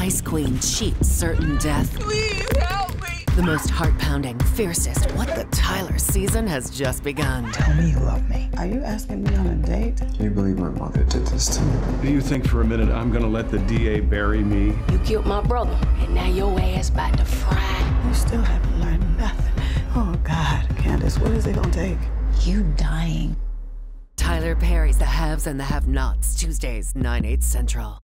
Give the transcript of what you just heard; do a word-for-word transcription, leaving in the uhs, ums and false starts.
Ice Queen cheats certain death. Please help me! The most heart-pounding, fiercest What the Tyler season has just begun. Tell me you love me. Are you asking me on a date? Can you believe my mother did this to me? Do you think for a minute I'm gonna let the D A bury me? You killed my brother, and now your ass about to fry. You still haven't learned nothing. Oh, God. Candace, what is it gonna take? You dying. Tyler Perry's The Haves and the Have-Nots, Tuesdays, nine, eight central.